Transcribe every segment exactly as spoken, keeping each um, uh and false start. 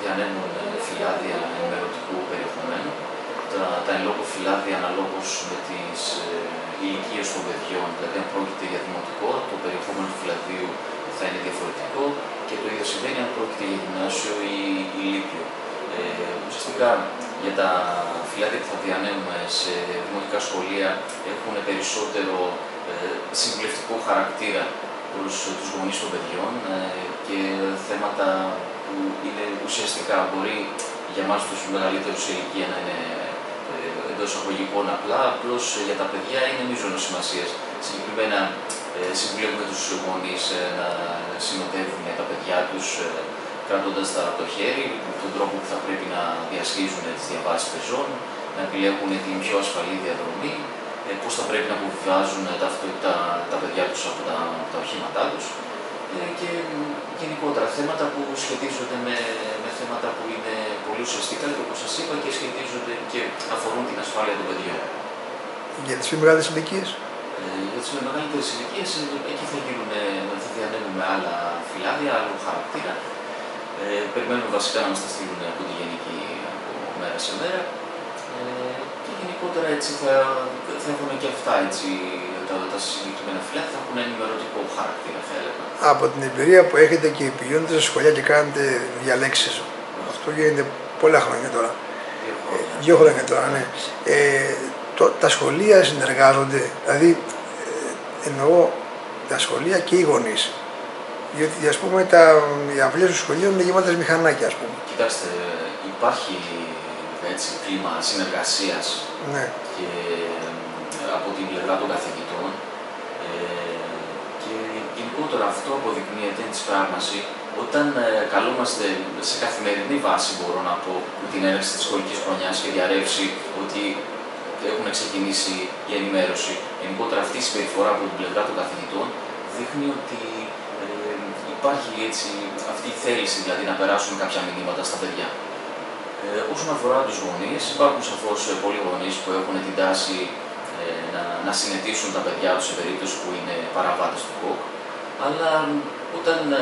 διανέμουν φυλάδια ενημερωτικού περιεχομένου. Τα, τα εν λόγω φυλάδια αναλόγως με τις ε, ηλικίες των παιδιών, δηλαδή αν πρόκειται για δημοτικό, το περιεχόμενο του φυλαδίου θα είναι διαφορετικό και το ίδιο συμβαίνει αν πρόκειται για γυμνάσιο ή, ή λύκειο. Ε, ουσιαστικά για τα φυλάδια που θα διανέμουμε σε δημοτικά σχολεία έχουν περισσότερο ε, συμβουλευτικό χαρακτήρα προς τους γονείς των παιδιών ε, και θέματα που είναι ουσιαστικά μπορεί για εμάς τους μεγαλύτερους σε ηλικία να είναι ε, εντός εισαγωγικών απλά, απλώς για τα παιδιά είναι μείζωνος σημασίας. Συγκεκριμένα ε, συμβουλεύουμε τους γονείς ε, να συνοδεύουν τα παιδιά τους ε, κρατώντας τα από το χέρι, τον τρόπο που θα πρέπει να διασχίζουν τις διαβάσεις πεζών, να επιλέγουν την πιο ασφαλή διαδρομή, ε, πώς θα πρέπει να αποβιβάζουν τα, τα, τα παιδιά τους από τα, τα οχήματά τους ε, και γενικότερα θέματα που σχετίζονται με, με θέματα που είναι πολύ ουσιαστικά και όπως σας είπα και σχετίζονται και αφορούν την ασφάλεια των παιδιών. Για τις πιο μεγάλες ηλικίες? Ε, για τις μεγαλύτερες ηλικίες εκεί θα, γίνουν, θα διανέμουμε άλλα φυλάδια, άλλου χαρακτήρα. Ε, περιμένουμε βασικά να μας τα στείλουν από τη Γενική από μέρα σε μέρα ε, και γενικότερα έτσι θα, θα έχουν και αυτά έτσι, τα, τα συγκεκριμένα φυλάδια θα έχουν ενημερωτικό χαρακτήρα θα έλεγα. Από την εμπειρία που έχετε και πηγαίνετε σε σχολεία και κάνετε διαλέξεις, mm. αυτό γίνεται πολλά χρόνια τώρα. Δύο χρόνια, ε, δύο χρόνια τώρα, ναι. Ε, το, τα σχολεία συνεργάζονται, δηλαδή ε, εννοώ τα σχολεία και οι γονείς. Διότι ας πούμε τα, οι αυλές του σχολείου είναι γεμάτες μηχανάκια, ας πούμε. Κοιτάξτε, υπάρχει έτσι κλίμα συνεργασίας ναι. και από την πλευρά των καθηγητών ε, και γενικότερα αυτό αποδεικνύεται της πράγμαση όταν ε, καλούμαστε σε καθημερινή βάση, μπορώ να πω, με την έναρξη της σχολικής χρονιάς και διαρρεύση ότι έχουν ξεκινήσει η ενημέρωση. Γενικότερα αυτή η συμπεριφορά από την πλευρά των καθηγητών δείχνει ότι υπάρχει έτσι, αυτή η θέληση δηλαδή να περάσουν κάποια μηνύματα στα παιδιά. Ε, όσον αφορά τους γονείς, υπάρχουν σαφώς πολλοί γονείς που έχουν την τάση ε, να, να συνετίσουν τα παιδιά τους σε περίπτωση που είναι παραβάτες του κοκ, αλλά όταν, ε,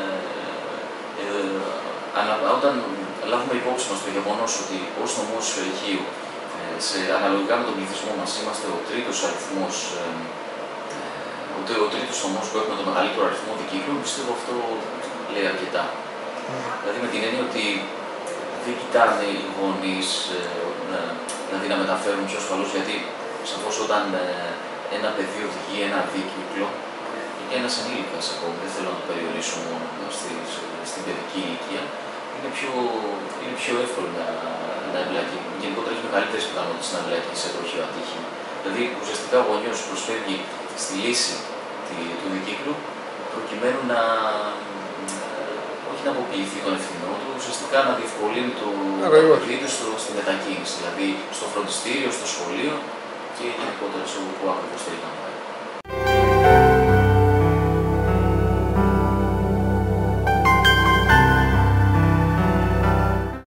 ε, ανα, όταν λάβουμε υπόψη μας το γεγονός ότι ως νομός Χίου, ε, σε, αναλογικά με τον πληθυσμό μας, είμαστε ο τρίτος αριθμός ε, ο τρίτος νομός που έχουμε το μεγαλύτερο αριθμό δικύκλων, πιστεύω αυτό λέει αρκετά. Mm. Δηλαδή με την έννοια ότι δεν κοιτάνε οι γονείς ε, δηλαδή να μεταφέρουν πιο ασφαλώς, γιατί σαφώς όταν ε, ένα παιδί οδηγεί ένα δίκυκλο, είναι ένας ενήλικας ακόμη, δεν θέλω να το περιορίσω μόνο στη, στην παιδική ηλικία, είναι πιο, είναι πιο εύκολο να, να εμπλακεί. Γενικότερα έχει μεγαλύτερες πιθανότητες να εμπλακεί σε τροχαίο ατύχημα. Δηλαδή ουσιαστικά ο γονιός προσφεύγει στη λύση του δικύκλου προκειμένου να όχι να αποποιηθεί τον ευθυνό του, ουσιαστικά να διευκολύνει το παιδί του στο, στη μετακίνηση, δηλαδή στο φροντιστήριο, στο σχολείο και γενικότερα σε όπου ακριβώς θέλει να πάει.